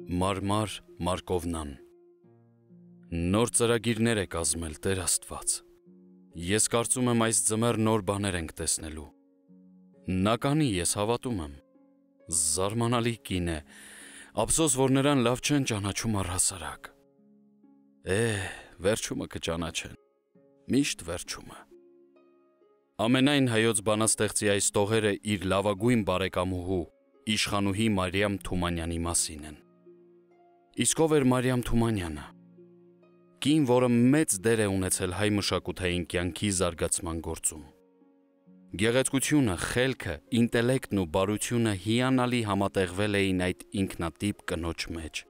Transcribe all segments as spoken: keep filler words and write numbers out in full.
Մարմար Մարկովնան Նոր ծրագիրներ է կազմել Տեր Աստված։ Ես կարծում եմ այս ձմեռ նոր բաներ ենք տեսնելու։ Նա կանի, ես հավատում եմ։ Զարմանալի կին է, ափսոս, որ նրան լավ չեն ճանաչում առհասարակ։ Է, վերջումը կճանաչեն, միշտ վերջումը։ Ամենայն հայոց բանաստեղծի այս տողերը իր լավագույն բարեկամուհու, իշխանուհի Մարիամ Թումանյանի մասին են։ Իսկ ով էր Մարիամ Թումանյանը։ Կին, որը մեծ դեր է ունեցել հայ մշակութային կյանքի զարգացման գործում։ Գեղեցկությունը, խելքը, ինտելեկտն ու բարությունը հիանալի համատեղվել էին այդ ինքնատիպ կնոջ մեջ։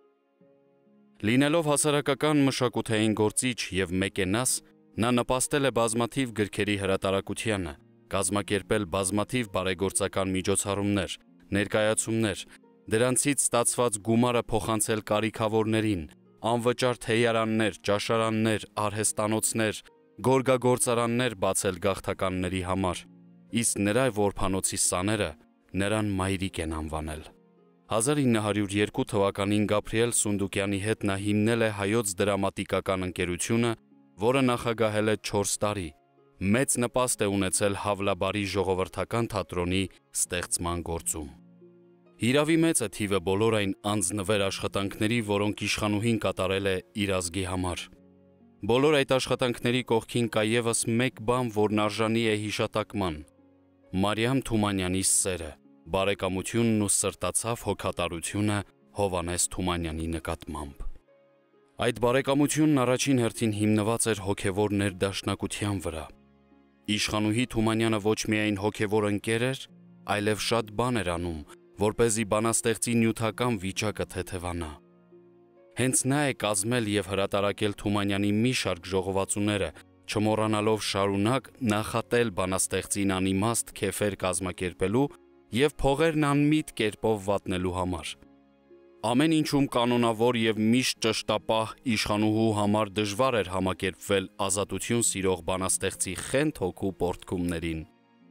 Լինելով հասարակական մշակութային գործիչ և մեկենաս, նա նպաստել է բազմաթիվ գրքերի հրատարակությանը, կազմակերպել բազմաթիվ բարեգործական միջոցառումներ, ներկայացումներ, դրանցից ստացված գումարը փոխանցել կարիքավորներին, անվճար թեյարաններ, ճաշարաններ, արհեստանոցներ, գորգագործարաններ բացել գաղթականների համար, իսկ նրա որբանոցի սաները նրան մայրիկ են անվանել։ հազար ինը հարյուր երկու թվականին Գաբրիել Սունդուկյանի հետ նա հիմնել է Հայոց դրամատիկական ընկերությունը, որը նախագահել է չորս տարի, մեծ նպաստ է ունեցել Հավլաբարի ժողովրդական թատրոնի ստեղծման գործում։ Հիրավի մեծ է թիվը բոլոր այն անձնվեր աշխատանքների, որոնք իշխանուհին կատարել է իր ազգի համար։ Բոլոր այդ աշխատանքների կողքին կա ևս մեկ բան, որն արժանի է հիշատակման՝ Մարիամ Թումանյանի սերը, բարեկամությունն ու սրտացավ հոգատարությունը Հովհաննես Թումանյանի նկատմամբ։ Այդ բարեկամությունն առաջին հերթին հիմնված էր հոգևոր ներդաշնակության վրա։ Իշխանուհի Թումանյանը ոչ միայն հոգևոր ընկեր էր, այլև շատ բան էր անում, որպեսզի բանաստեղծի նյութական վիճակը թեթևանա։ Հենց նա է կազմել և հրատարակել Թումանյանի մի շարք ժողովածուները, չմոռանալով շարունակ նախատել բանաստեղծին անիմաստ քեֆեր կազմակերպելու և փողերն անմիտ կերպով վատնելու համար։ Ամեն ինչում կանոնավոր և միշտ ճշտապահ իշխանուհու համար դժվար էր համակերպվել ազատություն սիրող բանաստեղծի խենթ հոգու պոռթկումներին։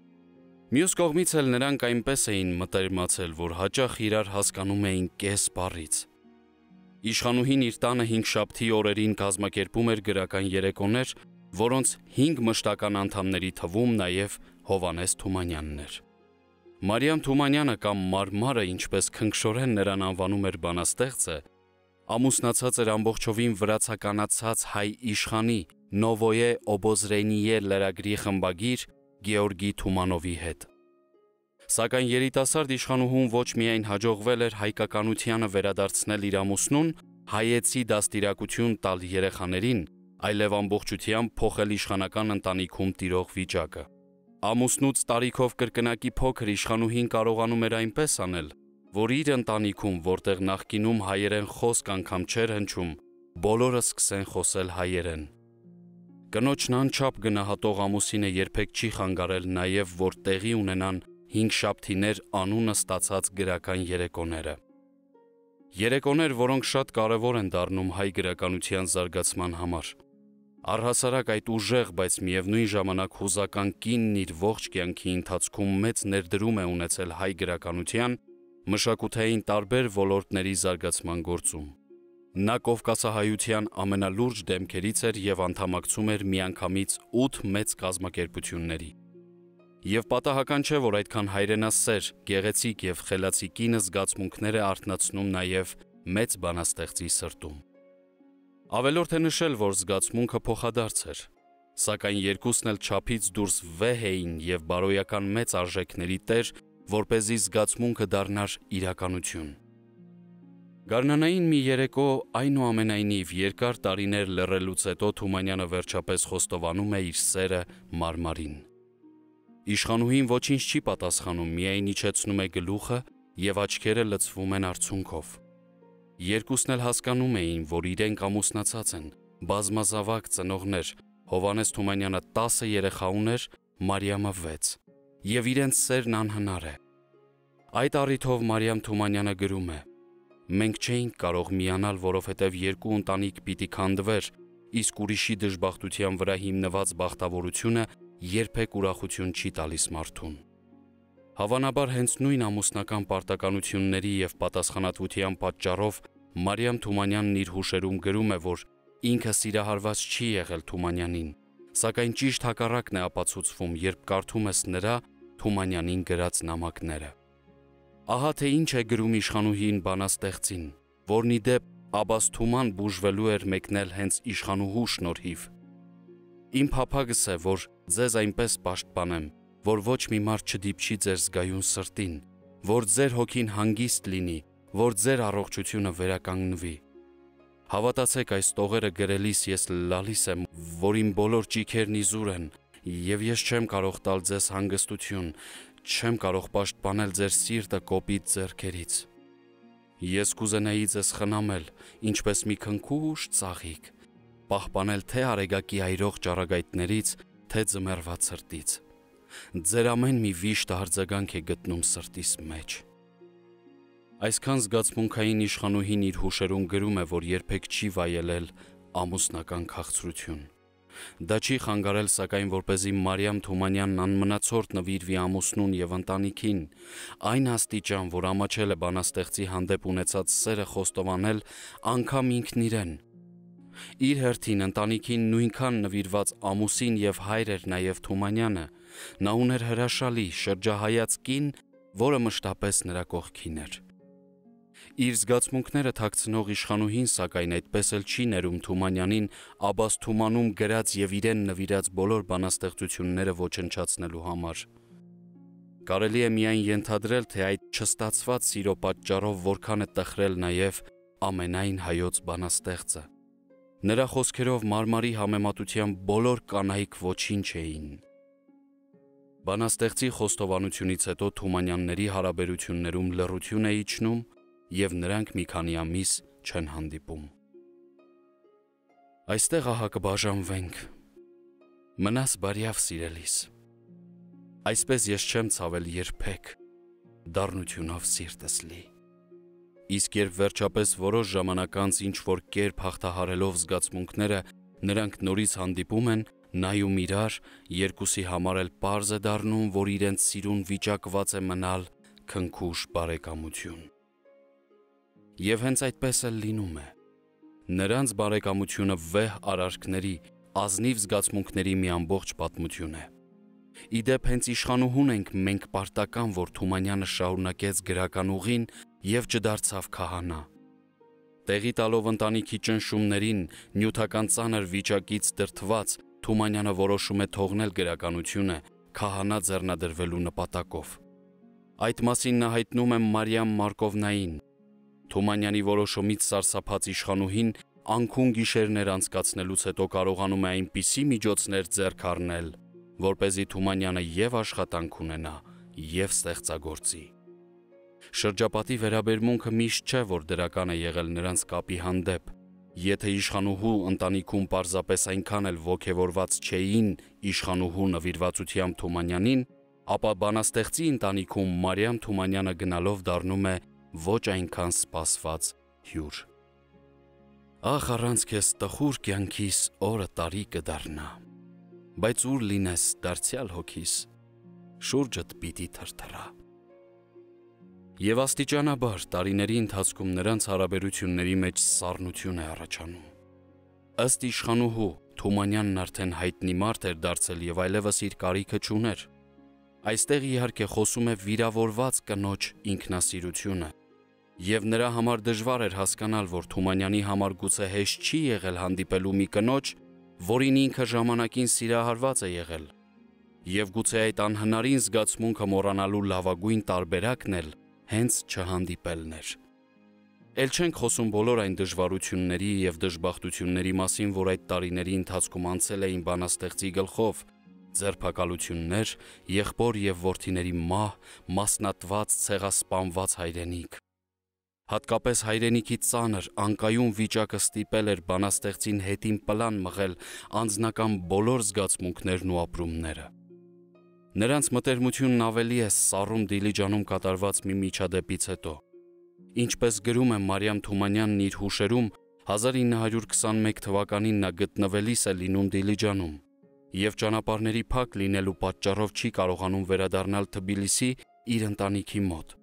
Մյուս կողմից էլ նրանք այնպես էին մտերմացել, որ հաճախ իրար հասկանում էին կես բառից։ Իշխանուհին իր տանը հինգշաբթի օրերին կազմակերպում էր գրական երեկոներ, որոնց հինգ մշտական անդամների թվում նաև Հովհաննես Թումանյանն էր։ Մարիամ Թումանյանը կամ Մարմարը, ինչպես քնքշորեն նրան անվանում էր բանաստեղծը, ամուսնացած էր ամբողջովին վրացականացած հայ իշխանի Նովոյե Օբոզրենիե լրագրի խմբագիր Գեորգի Թումանովի հետ։ Սակայն երիտասարդ իշխանուհուն ոչ միայն հաջողվել էր հայկականությանը վերադարձնել իր ամուսնուն, հայեցի դաստիարակություն տալ երեխաներին, այլև ամբողջությամբ փոխել իշխանական ընտանիքում տիրող վիճակը։ Ամուսնուց տարիքով կրկնակի փոքր իշխանուհին կարողանում էր այնպես անել, որ իր ընտանիքում, որտեղ նախկինում հայերեն խոսք անգամ չէր հնչում, բոլորը սկսեն խոսել հայերեն։ Կնոջն անչափ գնահատող ամուսինը երբեք չի խանգարել նաև, որ տեղի ունենան հինգշաբթիներ անունը ստացած գրական երեկոները։ Երեկոներ, որոնք շատ կարևոր են դառնում հայ գրականության զարգացման համար։ Առհասարակ այդ ուժեղ, բայց միևնույն ժամանակ հուզական կինն իր ողջ կյանքի ընթացքում մեծ ներդրում է ունեցել հայ գրականության մշակութային տարբեր ոլորտների զարգացման գործում։ Նա կովկասահայության ամենալուրջ դեմքերից էր և անդամակցում էր միանգամից ութ մեծ կազմակերպությունների։ Եվ պատահական չէ, որ այդքան հայրենասեր, գեղեցիկ և խելացի կինը զգացմունքներ է արթնացնում նաև մեծ բանաստեղծի սրտում։ Ավելորդ է նշել, որ զգացմունքը փոխադարձ էր, սակայն երկուսն էլ չափից դուրս վեհ էին և բարոյական մեծ արժեքների տեր, որպեսզի զգացմունքը դառնար իրականություն։ Գարնանային մի երեկո, այնուամենայնիվ, երկար տարիներ լռելուց հետո Թումանյանը վերջապես խոստովանում է իր սերը Մարմարին։ Իշխանուհին ոչինչ չի պատասխանում, միայն իջեցնում է գլուխը և աչքերը լցվում են արցունքով։ Երկուսն էլ հասկանում էին, որ իրենք ամուսնացած են, բազմազավակ ծնողներ, Հովհաննես Թումանյանը տասը երեխա ուներ, Մարիամը վեց, և իրենց սերն անհնար է։ Այդ առիթով Մարիամ Թումանյանը գրում է. «Մենք չէինք կարող միանալ, որովհետև երկու ընտանիք պիտի քանդվեր, իսկ ուրիշի դժբախտության վրա հիմնված բախտավորությունը երբեք ուրախություն չի տալիս մարդուն»։ Հավանաբար հենց նույն ամուսնական պարտականությունների և պատասխանատվության պատճառով Մարիամ Թումանյանն իր հուշերում գրում է, որ ինքը սիրահարված չի եղել Թումանյանին, սակայն ճիշտ հակառակն է ապացուցվում, երբ կարդում ես նրա Թումանյանին գրած նամակները։ Ահա թե ինչ է գրում իշխանուհին բանաստեղծին, որն ի դեպ Աբբաս Թուման բուժվելու էր մեկնել հենց իշխանուհու շնորհիվ։ Իմ փափագս է, որ ձեզ այնպես պաշտպանեմ, որ ոչ մի մարդ չդիպչի ձեր զգայուն սրտին, որ ձեր հոգին հանգիստ լինի, որ ձեր առողջությունը վերականգնվի։ Հավատացեք, այս տողերը գրելիս ես լալիս եմ, որ իմ բոլոր ճիգերն իզուր են, և ես չեմ կարող տալ ձեզ հանգստություն, չեմ կարող պաշտպանել ձեր սիրտը կոպիտ ձեռքերից։ Ես կուզենայի ձեզ խնամել, ինչպես մի քնքուշ ծաղիկ, պահպանել թե արեգակի այրող ճառագայթներից, թե ձմեռված սրտից։ Ձեր ամեն մի վիշտ արձագանք է գտնում սրտիս մեջ։ Այսքան զգացմունքային իշխանուհին իր հուշերում գրում է, որ երբեք չի վայելել ամուսնական քաղցրություն։ Դա չի խանգարել, սակայն, որպեսզի Մարիամ Թումանյանն անմնացորդ նվիրվի ամուսնուն և ընտանիքին, այն աստիճան, որ ամաչել է բանաստեղծի հանդեպ ունեցած սերը խոստովանել անգամ ինքն իրեն։ Իր հերթին ընտանիքին նույնքան նվիրված ամուսին և հայր էր նաև Թումանյանը, նա ուներ հրաշալի, շրջահայաց կին, որը մշտապես նրա կողքին էր։ Իր զգացմունքները թաքցնող իշխանուհին, սակայն, այդպես էլ չի ներում Թումանյանին Աբբաս Թումանում գրած և իրեն նվիրած բոլոր բանաստեղծությունները ոչնչացնելու համար։ Կարելի է միայն ենթադրել, թե այդ չստացված սիրո պատճառով որքան է տխրել նաև ամենայն հայոց բանաստեղծը։ Նրա խոսքերով մարմարի համեմատությամբ բոլոր կանայք ոչինչ էին։ Բանաստեղծի խոստովանությունից հետո Թումանյանների հարաբերություններում լռություն է իջնում և նրանք մի քանի ամիս չեն հանդիպում։ Այստեղ ահա կբաժանվենք։ Մնաս բարյավ սիրելիս։ Այսպես ես չեմ ցավել երբեք, դառնությունով սիրտս լի։ Իսկ երբ վերջապես որոշ ժամանակ անց ինչ-որ կերպ հաղթահարելով զգացմունքները, նրանք նորից հանդիպում են, նայում իրար, երկուսի համար էլ պարզ է դառնում, որ իրենց սիրուն վիճակված է մնալ քնքուշ բարեկամություն։ Եվ հենց այդպես էլ լինում է։ Նրանց բարեկամությունը վեհ արարքների, ազնիվ զգացմունքների մի ամբողջ պատմություն է։ Ի դեպ հենց իշխանուհուն ենք մենք պարտական, որ Թումանյանը շարունակեց գրական ուղին և չդարձավ քահանա։ Տեղի տալով ընտանիքի ճնշումներին, նյութական ծանր վիճակից դրդված, Թումանյանը որոշում է թողնել գրականությունը քահանա ձեռնադրվելու նպատակով։ Այդ մասին նա հայտնում է Մարիամ Մարկովնային։ Թումանյանի որոշումից սարսափած իշխանուհին անքուն գիշերներ անցկացնելուց հետո կարողանում է այնպիսի միջոցներ ձեռք առնել, որպեսզի Թումանյանը և աշխատանք ունենա, և ստեղծագործի։ Շրջապատի վերաբերմունքը միշտ չէ, որ դրական է եղել նրանց կապի հանդեպ։ Եթե իշխանուհու ընտանիքում պարզապես այնքան էլ ոգևորված չէին իշխանուհու նվիրվածությամբ Թումանյանին, ապա բանաստեղծի ընտանիքում Մարիամ Թումանյանը գնալով դառնում է ոչ այնքան սպասված հյուր։ Ախ, առանց քեզ տխուր կյանքիս օրը տարի կդառնա, բայց ուր լինես դարձյալ հոգիս, շուրջդ պիտի թրթռա։ Եվ աստիճանաբար տարիների ընթացքում նրանց հարաբերությունների մեջ սառնություն է առաջանում։ Ըստ իշխանուհու, Թումանյանն արդեն հայտնի մարդ էր դարձել և այլևս իր կարիքը չուներ։ Այստեղ իհարկե խոսում է վիրավորված կնոջ ինքնասիրությունը, և նրա համար դժվար էր հասկանալ, որ Թումանյանի համար գուցե հեշտ չի եղել հանդիպելու մի կնոջ, որին ինքը ժամանակին սիրահարված է եղել, և գուցե այդ անհնարին զգացմունքը մոռանալու լավագույն տարբերակն էլ հենց չհանդիպելն էր։ Էլ չենք խոսում բոլոր այն դժվարությունների և դժբախտությունների մասին, որ այդ տարիների ընթացքում անցել էին բանաստեղծի գլխով, ձերբակալություններ, եղբոր և որդիների մահ, մասնատված, ցեղասպանված հայրենիք։ Հատկապես հայրենիքի ծանր, անկայուն վիճակը ստիպել էր բանաստեղծին հետին պլան մղել անձնական բոլոր զգացմունքներն ու ապրումները։ Նրանց մտերմությունն ավելի է սառում Դիլիջանում կատարված մի միջադեպից հետո։ Ինչպես գրում է Մարիամ Թումանյանն իր հուշերում, հազար ինը հարյուր քսաներկու թվականին նա գտնվելիս է լինում Դիլիջանում և ճանապարհների փակ լինելու պատճառով չի կարողանում վերադառնալ Թբիլիսի իր ընտանիքի մոտ։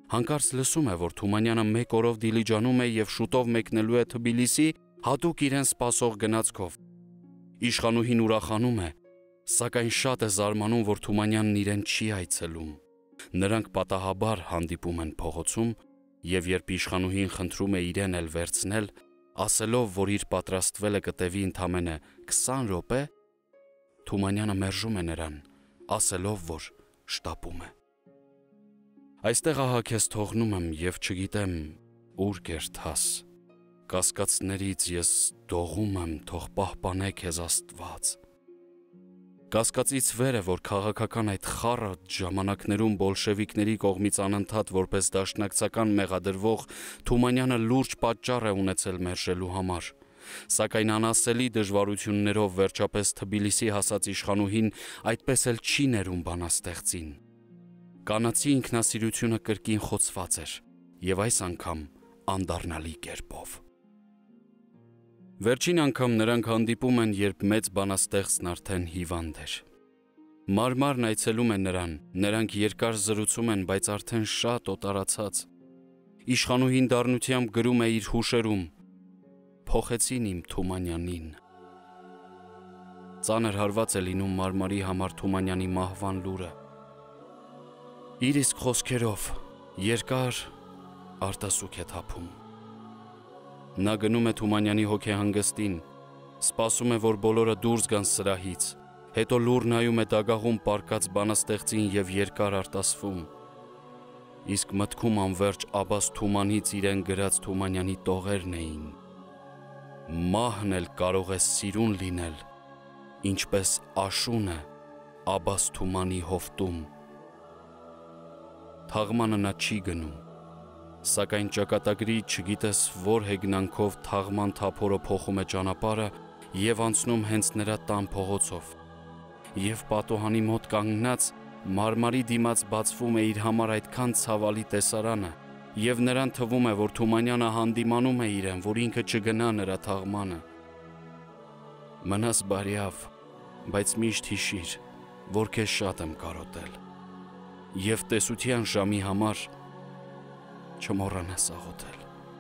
Հանկարծ լսում է, որ Թումանյանը մեկ օրով Դիլիջանում է և շուտով մեկնելու է Թբիլիսի հատուկ իրեն սպասող գնացքով։ Իշխանուհին ուրախանում է, սակայն շատ է զարմանում, որ Թումանյանն իրեն չի այցելում։ Նրանք պատահաբար հանդիպում են փողոցում, և երբ իշխանուհին խնդրում է իրեն էլ վերցնել, ասելով, որ իր պատրաստվելը կտևի ընդամենը քսան րոպե, Թումանյանը մերժում է նրան, ասելով, որ շտապում է։ Այստեղ ահա քեզ թողնում եմ և չգիտեմ ուր կերթաս, կասկածներից ես դողում եմ, թող պահպանե քեզ Աստված։ Կասկածից վեր է, որ քաղաքական այդ խառը ժամանակներում բոլշևիկների կողմից անընդհատ որպես դաշնակցական մեղադրվող Թումանյանը լուրջ պատճառ է ունեցել մերժելու համար, սակայն անասելի դժվարություններով վերջապես Թբիլիսի հասած իշխանուհին այդպես էլ չի ներում բանաստեղծին։ Կանացի ինքնասիրությունը կրկին խոցված էր և այս անգամ անդառնալի կերպով։ Վերջին անգամ նրանք հանդիպում են, երբ մեծ բանաստեղծն արդեն հիվանդ էր։ Մարմարն այցելում է նրան, նրանք երկար զրուցում են, բայց արդեն շատ օտարացած։ Իշխանուհին դառնությամբ գրում է իր հուշերում. «Փոխեցին իմ Թումանյանին»։ Ծանր հարված է լինում Մարմարի համար Թումանյանի մահվան լուրը։ Իր իսկ խոսքերով երկար արտասուք է թափում։ Նա գնում է Թումանյանի հոգեհանգստին, սպասում է, որ բոլորը դուրս գան սրահից, հետո լուռ նայում է դագաղում պառկած բանաստեղծին և երկար արտասվում։ Իսկ մտքում անվերջ Աբբաս Թումանից իրեն գրած Թումանյանի տողերն էին. «Մահն էլ կարող է սիրուն լինել, ինչպես աշունը Աբբաս Թումանի հովտում»։ Թաղմանը նա չի գնում, սակայն ճակատագրի չգիտես որ հեգնանքով թաղման թափորը փոխում է ճանապարհը և անցնում հենց նրա տան փողոցով, և պատուհանի մոտ կանգնած Մարմարի դիմաց բացվում է իր համար այդքան ցավալի տեսարանը, և նրան թվում է, որ Թումանյանը հանդիմանում է իրեն, որ ինքը չգնա նրա թաղմանը։ Մնաս բարյավ, բայց միշտ հիշիր, որ քեզ շատ եմ կարոտել, և տեսության ժամի համար չմոռանաս աղոթել։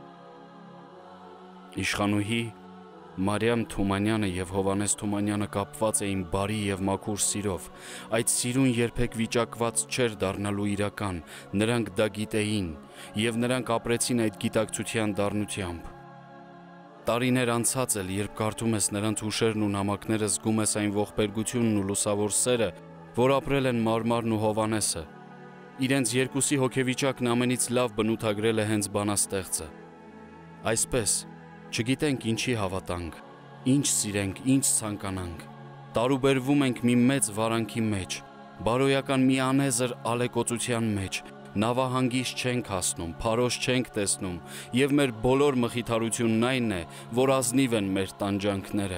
Իշխանուհի Մարիամ Թումանյանը և Հովհաննես Թումանյանը կապված էին բարի և մաքուր սիրով, այդ սիրուն երբեք վիճակված չէր դառնալու իրական, նրանք դա գիտեին, և նրանք ապրեցին այդ գիտակցության դառնությամբ։ Տարիներ անցած էլ, երբ կարդում ես նրանց հուշերն ու նամակները, զգում ես այն ողբերգությունն ու լուսավոր սերը, որ ապրել են Մարմարն ու Հովհաննեսը։ Իրենց երկուսի հոգեվիճակն ամենից լավ բնութագրել է հենց բանաստեղծը։ Այսպես, չգիտենք ինչի հավատանք, ինչ սիրենք, ինչ ցանկանանք, տարուբերվում ենք մի մեծ վարանքի մեջ, բարոյական մի անեզր ալեկոծության մեջ, նավահանգիստ չենք հասնում, փարոս չենք տեսնում, և մեր բոլոր մխիթարությունն այն է, որ ազնիվ են մեր տանջանքները։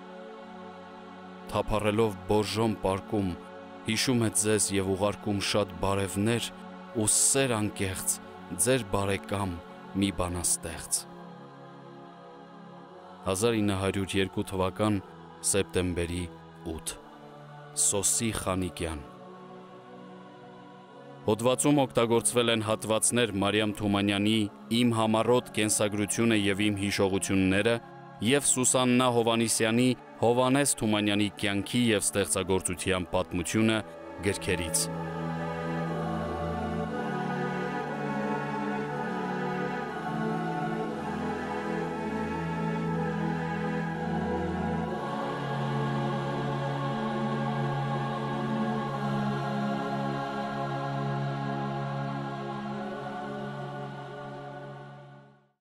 Թափառելով բորժոմ պարկում, հիշում է ձեզ և ուղարկում շատ բարևներ ու սեր անկեղծ ձեր բարեկամ մի բանաստեղծ։ հազար ինը հարյուր երկու թվական սեպտեմբերի ութ Սոսի Խանիկյան։ Հոդվածում օգտագործվել են հատվածներ Մարիամ Թումանյանի «Իմ համառոտ կենսագրությունը և իմ հիշողությունները» և Սուսաննա Հովհաննիսյանի «Հովհաննես Թումանյանի կյանքի և ստեղծագործության պատմությունը» գրքերից։